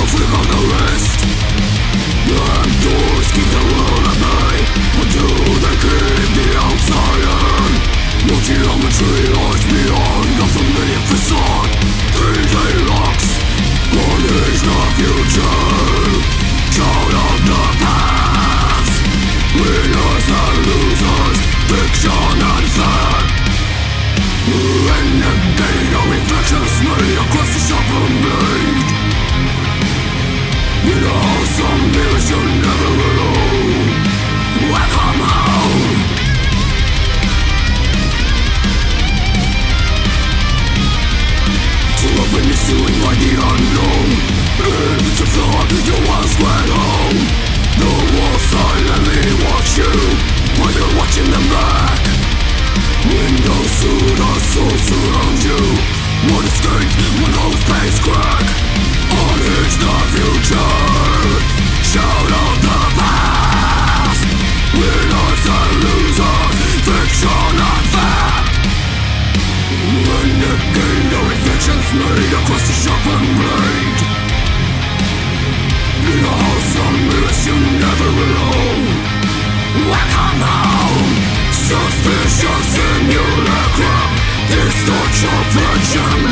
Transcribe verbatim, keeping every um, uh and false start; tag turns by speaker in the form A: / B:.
A: without the rest. And doors keep the world at bay until they keep the outside in. No geometry lies beyond the familiar facade. Three-day locks, one is the future, child of the past. Winners and losers, fiction and fact. Renegade of reflections made across the sharpened blade. In a house of mirrors you're never alone. Welcome home. To open is to invite the unknown. Into the heart of your once went home. The walls silently watch you while you're watching them back. Windows to the soul surround you. One escape when those pains crack. Unhitch the future, shout out the past. Winners and losers, fiction and fact. Renegade the reflections made across the sharpened blade. In a house of mirrors you're never alone. Welcome home. Suspicious simulacra, distortion, friction.